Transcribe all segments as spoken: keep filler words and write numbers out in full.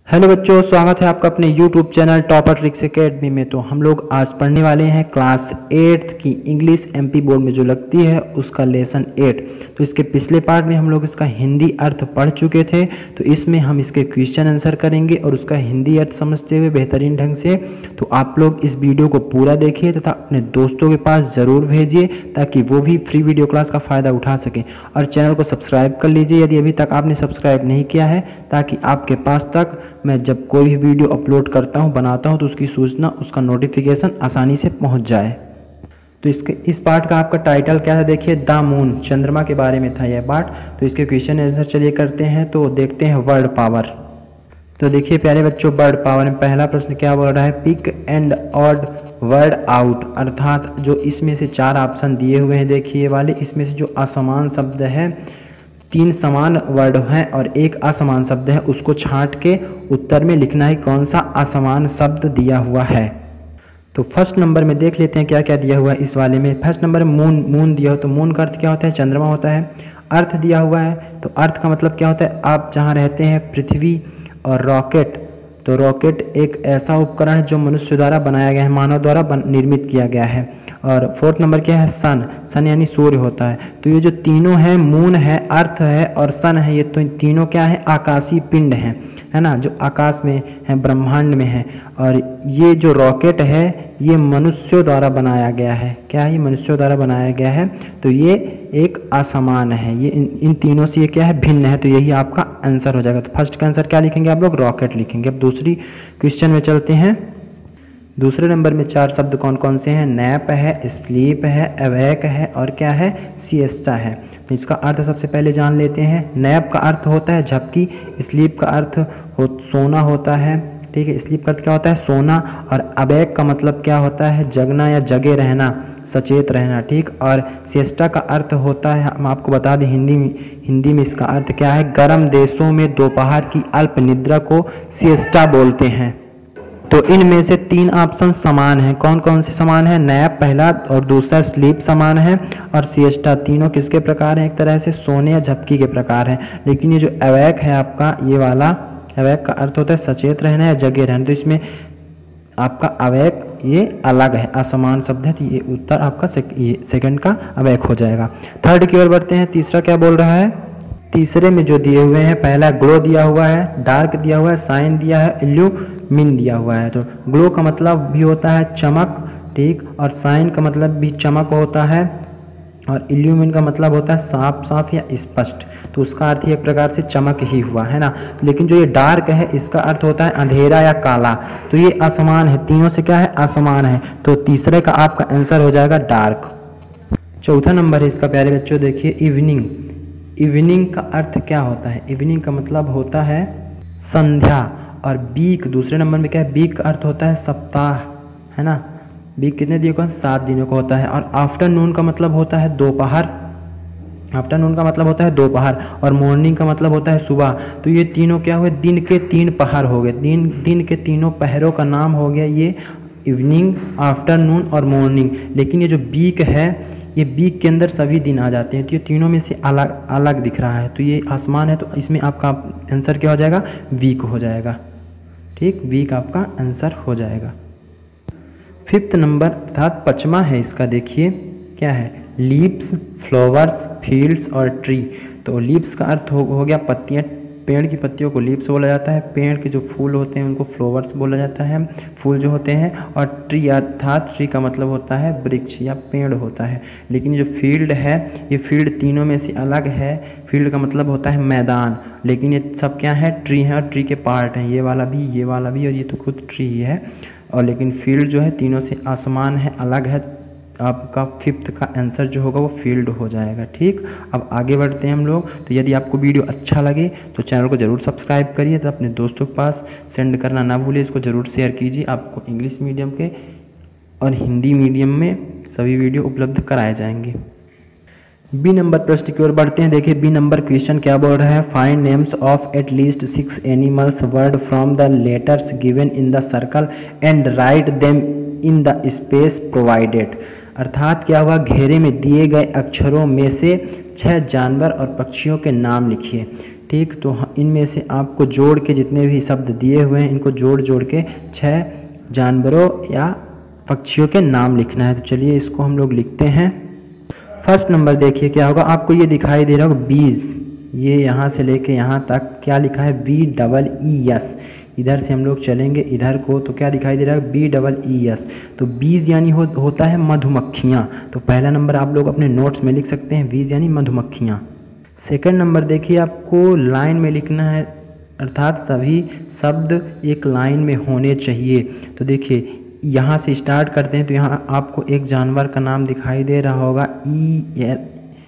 Hello बच्चों, स्वागत है आपका अपने YouTube channel Topper Tricks Academy में। तो हम लोग आज पढ़ने वाले हैं क्लास एट्थ की इंग्लिश एमपी बोर्ड में जो लगती है उसका लेसन एट। तो इसके पिछले पार्ट में हम लोग इसका हिंदी अर्थ पढ़ चुके थे, तो इसमें हम इसके क्वेश्चन आंसर करेंगे और उसका हिंदी अर्थ समझते हुए बेहतरीन ढंग से। तो आप लोग इस वीडियो को पूरा देखिए तथा अपने दोस्तों के पास ज़रूर भेजिए ताकि वो भी फ्री वीडियो क्लास का फ़ायदा उठा सकें। और चैनल को सब्सक्राइब कर लीजिए यदि अभी तक आपने सब्सक्राइब नहीं किया है, ताकि आपके पास तक मैं जब कोई भी वीडियो अपलोड करता हूं, बनाता हूं, तो उसकी सूचना, उसका नोटिफिकेशन आसानी से पहुंच जाए। तो इसके इस पार्ट का आपका टाइटल क्या है, देखिए द मून, चंद्रमा के बारे में था यह पार्ट। तो इसके क्वेश्चन आंसर चलिए करते हैं। तो देखते हैं वर्ड पावर। तो देखिए प्यारे बच्चों, वर्ड पावर में पहला प्रश्न क्या बोल रहा है, pick and odd word out, अर्थात जो इसमें से चार ऑप्शन दिए हुए हैं, देखिए ये वाले, इसमें से जो असमान शब्द है, तीन समान वर्ड हैं और एक असमान शब्द है, उसको छांट के उत्तर में लिखना है कौन सा असमान शब्द दिया हुआ है। तो फर्स्ट नंबर में देख लेते हैं क्या क्या दिया हुआ है इस वाले में। फर्स्ट नंबर में मून, मून दिया हो तो मून का अर्थ क्या होता है, चंद्रमा होता है। अर्थ दिया हुआ है तो अर्थ का मतलब क्या होता है, आप जहाँ रहते हैं पृथ्वी। और रॉकेट, तो रॉकेट एक ऐसा उपकरण है जो मनुष्य द्वारा बनाया गया है, मानव द्वारा निर्मित किया गया है। और फोर्थ नंबर क्या है, सन, सन यानी सूर्य होता है। तो ये जो तीनों हैं, मून है, अर्थ है और सन है, ये तो तीनों क्या है, आकाशीय पिंड हैं, है ना, जो आकाश में है, ब्रह्मांड में है। और ये जो रॉकेट है ये मनुष्यों द्वारा बनाया गया है। क्या है, ये मनुष्यों द्वारा बनाया गया है। तो ये एक असमान है, ये इन, इन तीनों से ये क्या है, भिन्न है। तो यही आपका आंसर हो जाएगा। तो फर्स्ट का आंसर क्या लिखेंगे आप लोग, रॉकेट लिखेंगे। अब दूसरी क्वेश्चन में चलते हैं। दूसरे नंबर में चार शब्द कौन कौन से हैं, नैप है, स्लीप है, अवेक है और क्या है, सिएस्टा है। तो इसका अर्थ सबसे पहले जान लेते हैं। नैप का अर्थ होता है झपकी, स्लीप का अर्थ हो सोना होता है, ठीक है, स्लीप का अर्थ क्या होता है, सोना। और अवेक का मतलब क्या होता है, जगना या जगे रहना, सचेत रहना, ठीक। और सिएस्टा का अर्थ होता है, हम आपको बता दें हिंदी में, हिंदी में इसका अर्थ क्या है, गर्म देशों में दोपहर की अल्प निद्रा को सिएस्टा बोलते हैं। तो इनमें से तीन ऑप्शन समान हैं। कौन कौन से समान है, नैप पहला और दूसरा स्लीप समान है और सिएस्टा, तीनों किसके प्रकार हैं, एक तरह से सोने या झपकी के प्रकार हैं। लेकिन ये जो अवेक है आपका, ये वाला अवेक का अर्थ होता है सचेत रहना या जगे रहना। तो इसमें आपका अवेक ये अलग है, असमान शब्द है। तो ये उत्तर आपका सेक, ये सेकंड का अवेक हो जाएगा। थर्ड की ओर बढ़ते हैं। तीसरा क्या बोल रहा है, तीसरे में जो दिए हुए हैं, पहला ग्लो दिया हुआ है, डार्क दिया हुआ है, साइन दिया है, इल्यूमिन दिया हुआ है। तो ग्लो का मतलब भी होता है चमक, ठीक, और साइन का मतलब भी चमक होता है, और इल्यूमिन का मतलब होता है साफ साफ या स्पष्ट। तो उसका अर्थ एक प्रकार से चमक ही हुआ, है ना। लेकिन जो ये डार्क है इसका अर्थ होता है अंधेरा या काला। तो ये असमान है, तीनों से क्या है, असमान है। तो तीसरे का आपका आंसर हो जाएगा डार्क। चौथा नंबर है इसका प्यारे बच्चों, देखिए इवनिंग। इवनिंग का अर्थ क्या होता है, इवनिंग का मतलब होता है संध्या। और वीक, दूसरे नंबर में क्या है, वीक का अर्थ होता है सप्ताह, है ना। वीक कितने दिनों का, सात दिनों का होता है। और आफ्टरनून का मतलब होता है दोपहर, आफ्टरनून का मतलब होता है दोपहर। और मॉर्निंग का मतलब होता है सुबह। तो ये तीनों क्या हुए, दिन के तीन पहर हो गए, दिन दिन के तीनों पहरों का नाम हो गया ये इवनिंग, आफ्टरनून और मॉर्निंग। लेकिन ये जो वीक है, ये वीक के अंदर सभी दिन आ जाते हैं। तो ये तीनों में से अलग अलग दिख रहा है। तो ये आसमान है, तो इसमें आपका आंसर क्या हो जाएगा, वीक हो जाएगा, ठीक, वीक आपका आंसर हो जाएगा। फिफ्थ नंबर अर्थात पचमा है इसका, देखिए क्या है, लीव्स, फ्लावर्स, फील्ड्स और ट्री। तो लीव्स का अर्थ हो, हो गया पत्तियाँ, पेड़ की पत्तियों को लीव्स बोला जाता है। पेड़ के जो फूल होते हैं उनको फ्लावर्स बोला जाता है, फूल जो होते हैं। और ट्री अर्थात ट्री का मतलब होता है वृक्ष या पेड़ होता है। लेकिन जो फील्ड है, ये फील्ड तीनों में से अलग है। फील्ड का मतलब होता है मैदान, लेकिन ये सब क्या है, ट्री है और ट्री के पार्ट हैं, ये वाला भी, ये वाला भी, और ये तो खुद ट्री ही है। और लेकिन फील्ड जो है तीनों से आसमान है, अलग है। आपका फिफ्थ का आंसर जो होगा वो फील्ड हो जाएगा, ठीक। अब आगे बढ़ते हैं हम लोग। तो यदि आपको वीडियो अच्छा लगे तो चैनल को जरूर सब्सक्राइब करिए, तो अपने दोस्तों के पास सेंड करना ना भूलिए, इसको जरूर शेयर कीजिए। आपको इंग्लिश मीडियम के और हिंदी मीडियम में सभी वीडियो उपलब्ध कराए जाएंगे। बी नंबर प्रश्न की ओर बढ़ते हैं। देखिए बी नंबर क्वेश्चन क्या बोल रहा है, find names of at least six animals word from the letters given in the circle and write them in the space provided. अर्थात क्या हुआ, घेरे में दिए गए अक्षरों में से छह जानवर और पक्षियों के नाम लिखिए। ठीक। तो इनमें से आपको जोड़ के जितने भी शब्द दिए हुए हैं इनको जोड़ जोड़ के छह जानवरों या पक्षियों के नाम लिखना है। तो चलिए इसको हम लोग लिखते हैं। फर्स्ट नंबर देखिए क्या होगा, आपको ये दिखाई दे रहा होगा बीज, ये यहाँ से लेके यहाँ तक क्या लिखा है, बी डबल ई एस। इधर से हम लोग चलेंगे इधर को तो क्या दिखाई दे रहा है, बी डबल ई एस। तो बीज यानी हो, होता है मधुमक्खियाँ। तो पहला नंबर आप लोग अपने नोट्स में लिख सकते हैं, बीज यानी मधुमक्खियाँ। सेकंड नंबर देखिए आपको लाइन में लिखना है, अर्थात सभी शब्द एक लाइन में होने चाहिए। तो देखिए यहाँ से स्टार्ट करते हैं तो यहाँ आपको एक जानवर का नाम दिखाई दे रहा होगा, ई एल,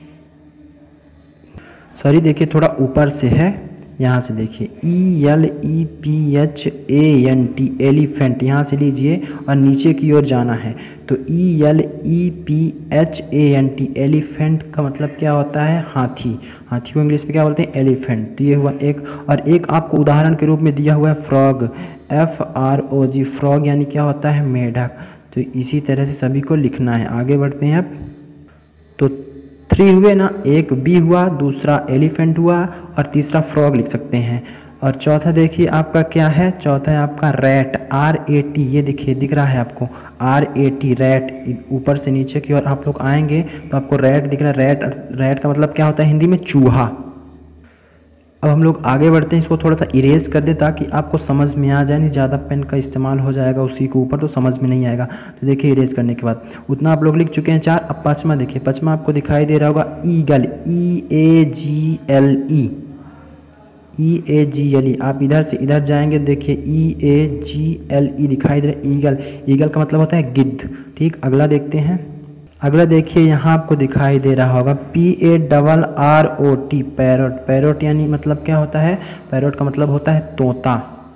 सॉरी देखिए थोड़ा ऊपर से है, यहाँ से देखिए E L E P H A N T, elephant. यहाँ से लीजिए और नीचे की ओर जाना है। तो E L E P H A N T, elephant का मतलब क्या होता है, हाथी। हाथी को इंग्लिश में क्या बोलते हैं, एलिफेंट। तो ये हुआ एक। और एक आपको उदाहरण के रूप में दिया हुआ है frog, F R O G, frog यानी क्या होता है, मेढक। तो इसी तरह से सभी को लिखना है। आगे बढ़ते हैं अब। तो थ्री हुए ना, एक बी हुआ, दूसरा एलिफेंट हुआ और तीसरा फ्रॉग लिख सकते हैं। और चौथा देखिए आपका क्या है, चौथा है आपका रैट, आर ए टी। ये देखिए दिख रहा है आपको, आर ए टी, रैट। ऊपर से नीचे की ओर आप लोग आएंगे तो आपको रैट दिख रहा है। रैट, रैट का मतलब क्या होता है हिंदी में, चूहा। अब हम लोग आगे बढ़ते हैं, इसको थोड़ा सा इरेज कर दे ताकि आपको समझ में आ जाए, नहीं ज़्यादा पेन का इस्तेमाल हो जाएगा उसी के ऊपर तो समझ में नहीं आएगा। तो देखिए इरेज करने के बाद उतना आप लोग लिख चुके हैं चार। अब पाँचवा देखिए, पाँचवा आपको दिखाई दे रहा होगा eagle, E A G L E, E A G L E. आप इधर से इधर जाएंगे, देखिए ई ए जी एल ई दिखाई दे रहा है, ईगल। ईगल का मतलब होता है गिद्ध, ठीक। अगला देखते हैं। अगला देखिए यहाँ आपको दिखाई दे रहा होगा P A double R O T, parrot. Parrot यानी मतलब क्या होता है, पैरोट का मतलब होता है तोता।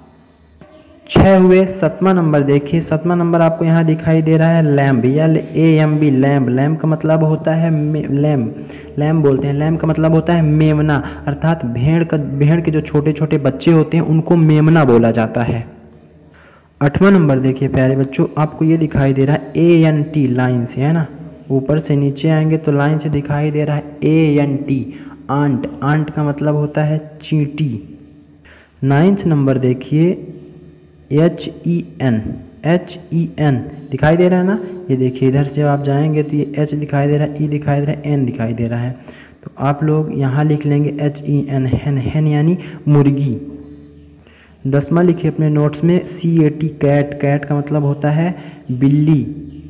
छः हुए। सतवां नंबर देखिए, सतवां नंबर आपको यहाँ दिखाई दे रहा है lamb, L A M B, lamb. Lamb का मतलब होता है लैम्ब, लैम्ब बोलते हैं। लैम्ब का मतलब होता है मेमना, अर्थात भेड़ का, भेड़ के जो छोटे छोटे बच्चे होते हैं उनको मेमना बोला जाता है। आठवां नंबर देखिए प्यारे बच्चों, आपको ये दिखाई दे रहा है ए एन टी, लाइन से, है ना। ऊपर से नीचे आएंगे तो लाइन से दिखाई दे रहा है A N T, ant. Ant का मतलब होता है चींटी। नाइन्थ नंबर देखिए H E N, H E N दिखाई दे रहा है ना। ये देखिए इधर से जब आप जाएंगे तो ये एच दिखाई दे रहा है, ई दिखाई दे रहा है, एन दिखाई दे रहा है। तो आप लोग यहाँ लिख लेंगे एच ई एन, हैन। हैन यानी मुर्गी। दसवां लिखिए अपने नोट्स में C A T, cat. Cat का मतलब होता है बिल्ली।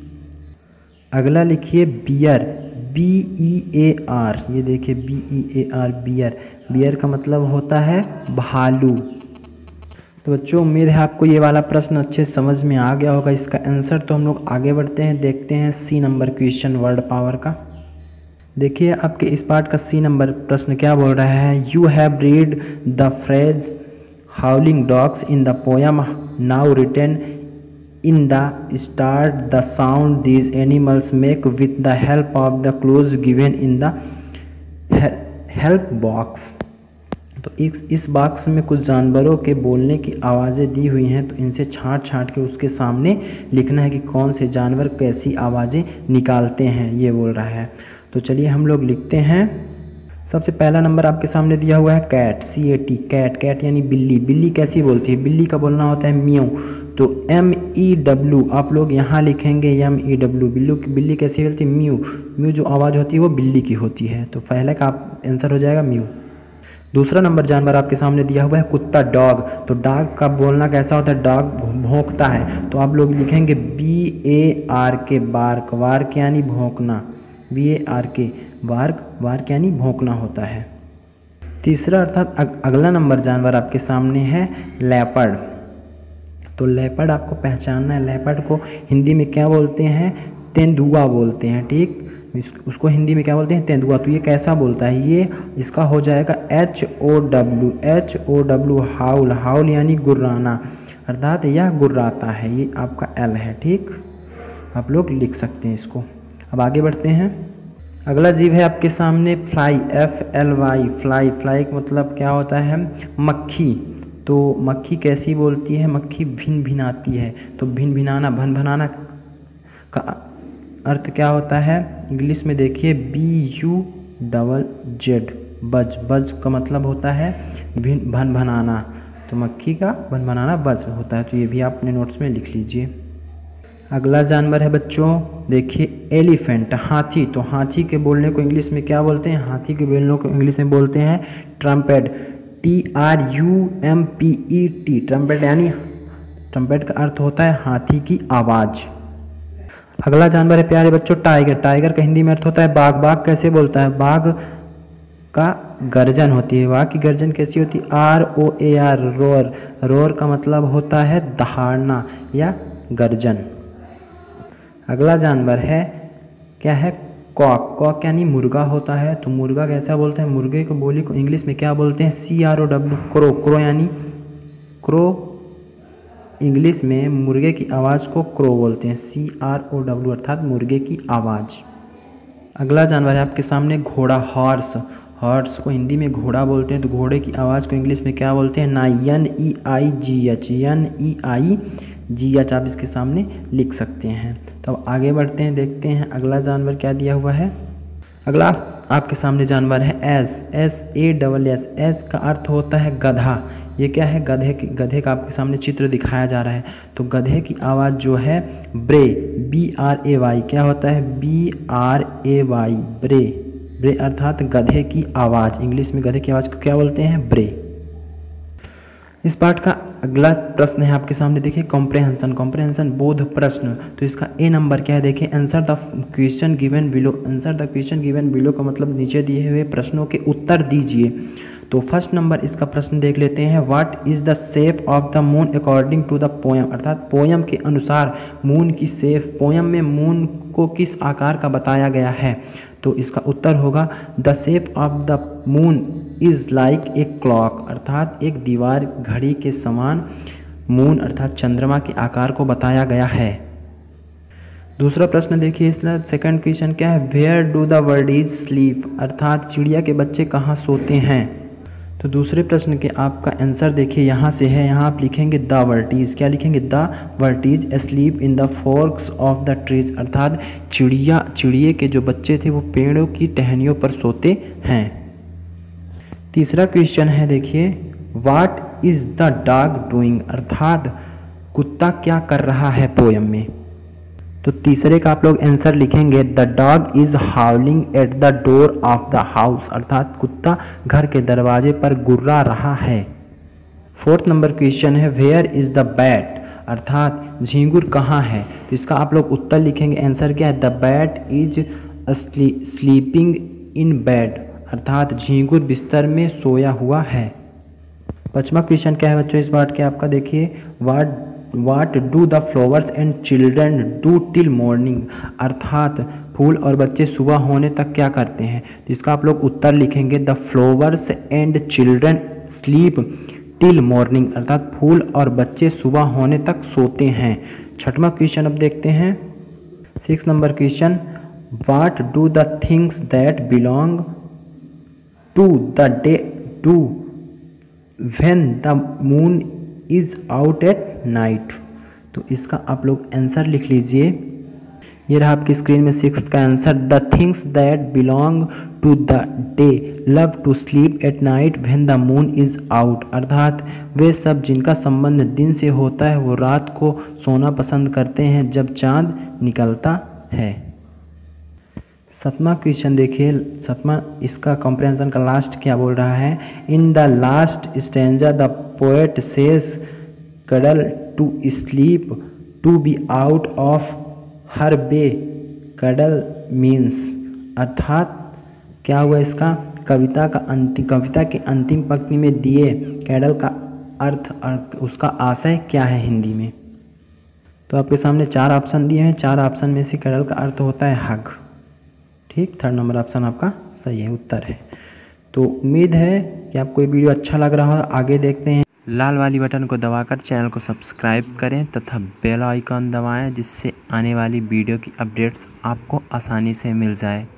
अगला लिखिए bear, B E A R. ये देखिए B E A R, bear. Bear का मतलब होता है भालू। तो बच्चों उम्मीद है आपको ये वाला प्रश्न अच्छे समझ में आ गया होगा इसका आंसर। तो हम लोग आगे बढ़ते हैं, देखते हैं C number question word power का। देखिए आपके इस पार्ट का सी नंबर प्रश्न क्या बोल रहा है, you have read the phrase howling dogs in the poem now written in the start the sound these animals make with the help of the clues given in the help box। तो इस इस box में कुछ जानवरों के बोलने की आवाज़ें दी हुई हैं, तो इनसे छांट छांट के उसके सामने लिखना है कि कौन से जानवर कैसी आवाज़ें निकालते हैं, ये बोल रहा है। तो चलिए हम लोग लिखते हैं। सबसे पहला नंबर आपके सामने दिया हुआ है cat, C A T, cat. Cat यानी बिल्ली। बिल्ली कैसी बोलती है, बिल्ली का बोलना होता है म्यू। तो एम ई डब्ल्यू आप लोग यहाँ लिखेंगे, एम ई डब्ल्यू। बिल्लू बिल्ली कैसी बोलती है, म्यू। म्यू जो आवाज़ होती है वो बिल्ली की होती है। तो पहले का आप आंसर हो जाएगा म्यू। दूसरा नंबर जानवर आपके सामने दिया हुआ है कुत्ता, डॉग। तो डॉग का बोलना कैसा होता है, डॉग भौंकता है। तो आप लोग लिखेंगे B A R K, bark. Bark यानी भौंकना, बी ए आर के, वार्क। वार्क यानी भौंकना होता है। तीसरा अर्थात अगला नंबर जानवर आपके सामने है लेपर्ड। तो लेपर्ड आपको पहचानना है। लेपर्ड को हिंदी में क्या बोलते हैं, तेंदुआ बोलते हैं, ठीक। उसको हिंदी में क्या बोलते हैं, तेंदुआ। तो ये कैसा बोलता है, ये इसका हो जाएगा H O W, H O W, howl. Howl यानी गुर्राना, अर्थात यह गुर्राता है। ये आपका एल है, ठीक। आप लोग लिख सकते हैं इसको। अब आगे बढ़ते हैं। अगला जीव है आपके सामने fly, F L Y, fly. Fly का मतलब क्या होता है, मक्खी। तो मक्खी कैसी बोलती है, मक्खी भिन भिनाती है। तो भिन भिनाना, भन भनाना का अर्थ क्या होता है, इंग्लिश में देखिए बी यू डबल जेड, बज, बज का मतलब होता है भन भनाना, तो मक्खी का भन भनाना बज होता है। तो ये भी आप अपने नोट्स में लिख लीजिए। अगला जानवर है बच्चों, देखिए एलिफेंट, हाथी। तो हाथी के बोलने को इंग्लिश में क्या बोलते हैं? हाथी के बोलने को इंग्लिश में बोलते हैं trumpet, T R U M P E T, trumpet. यानी ट्रम्पेट का अर्थ होता है हाथी की आवाज़। अगला जानवर है प्यारे बच्चों टाइगर। टाइगर का हिंदी में अर्थ होता है बाघ। बाघ कैसे बोलता है? बाघ का गर्जन होती है। बाघ की गर्जन कैसी होती है? R O A R, roar. Roar का मतलब होता है दहाड़ना या गर्जन। अगला जानवर है क्या है? कॉक। कॉक यानी मुर्गा होता है। तो मुर्गा कैसा बोलते हैं? मुर्गे को बोली को इंग्लिश में क्या बोलते हैं? C R O W, crow. Crow यानी क्रो, इंग्लिश में मुर्गे की आवाज़ को क्रो बोलते हैं, सी आर ओ डब्ल्यू, अर्थात मुर्गे की आवाज़। अगला जानवर है आपके सामने घोड़ा, हॉर्स। हॉर्स को हिंदी में घोड़ा बोलते हैं। तो घोड़े की आवाज़ को इंग्लिश में क्या बोलते हैं? Neigh, N E I G H, N E I G H आप इसके सामने लिख सकते हैं। तो अब आगे बढ़ते हैं, देखते हैं अगला जानवर क्या दिया हुआ है। अगला आपके सामने जानवर है ass, ass A double S. Ass का अर्थ होता है गधा। ये क्या है? गधे की, गधे का आपके सामने चित्र दिखाया जा रहा है। तो गधे की आवाज़ जो है ब्रे, बी आर ए वाई, क्या होता है? बी आर ए वाई, ब्रे। ब्रे अर्थात गधे की आवाज़। इंग्लिश में गधे की आवाज़ को क्या बोलते हैं? ब्रे। इस पाठ का अगला प्रश्न है आपके सामने, देखिए कॉम्प्रहेंशन। कॉम्प्रहेंशन बोध प्रश्न। तो इसका ए नंबर क्या है? देखिए answer the question given below. Answer the question given below का मतलब नीचे दिए हुए प्रश्नों के उत्तर दीजिए। तो फर्स्ट नंबर इसका प्रश्न देख लेते हैं, what is the shape of the moon according to the poem. अर्थात पोयम के अनुसार मून की शेप, पोयम में मून को किस आकार का बताया गया है? तो इसका उत्तर होगा the shape of the moon is like a clock, अर्थात एक दीवार घड़ी के समान मून अर्थात चंद्रमा के आकार को बताया गया है। दूसरा प्रश्न देखिए, इसका सेकंड क्वेश्चन क्या है? Where do the birdies sleep, अर्थात चिड़िया के बच्चे कहाँ सोते हैं? तो दूसरे प्रश्न के आपका आंसर देखिए यहाँ से है, यहाँ आप लिखेंगे द वर्टीज। क्या लिखेंगे? The birdies sleep in the forks of the trees, अर्थात चिड़िया चिड़िए के जो बच्चे थे वो पेड़ों की टहनियों पर सोते हैं। तीसरा क्वेश्चन है देखिए, what is the dog doing, अर्थात कुत्ता क्या कर रहा है पोयम में? तो तीसरे का आप लोग आंसर लिखेंगे the dog is howling at the door of the house, अर्थात कुत्ता घर के दरवाजे पर गुर्रा रहा है। फोर्थ नंबर क्वेश्चन है वेयर इज द बैट, अर्थात झींगुर कहाँ है? तो इसका आप लोग उत्तर लिखेंगे, आंसर क्या है? The bat is sleeping in bed, अर्थात झींगुर बिस्तर में सोया हुआ है। पांचवा क्वेश्चन क्या है बच्चों इस पाठ के आपका? देखिए what what do the flowers and children do till morning, अर्थात फूल और बच्चे सुबह होने तक क्या करते हैं? तो इसका आप लोग उत्तर लिखेंगे the flowers and children sleep till morning, अर्थात फूल और बच्चे सुबह होने तक सोते हैं। छठवां क्वेश्चन अब देखते हैं, six number question, what do the things that belong to the day do when the moon is out at night. तो इसका आप लोग आंसर लिख लीजिए, ये रहा आपकी स्क्रीन में सिक्स का answer, the things that belong to the day love to sleep at night when the moon is out, अर्थात वे सब जिनका संबंध दिन से होता है वो रात को सोना पसंद करते हैं जब चांद निकलता है। सातवां क्वेश्चन देखिए, सातवां इसका कॉम्प्रहेंशन का लास्ट क्या बोल रहा है? In the last stanza the poet says cuddle to sleep to be out of her way, cuddle means, अर्थात क्या हुआ इसका? कविता का अंतिम कविता के अंतिम पंक्ति में दिए कैडल का अर्थ, अर्थ उसका आशय क्या है हिंदी में? तो आपके सामने चार ऑप्शन दिए हैं, चार ऑप्शन में से कैडल का अर्थ होता है हग। ठीक, थर्ड नंबर ऑप्शन आपका सही है, उत्तर है। तो उम्मीद है कि आपको ये वीडियो अच्छा लग रहा हो। आगे देखते हैं, लाल वाली बटन को दबाकर चैनल को सब्सक्राइब करें तथा बेल आइकन दबाएं जिससे आने वाली वीडियो की अपडेट्स आपको आसानी से मिल जाए।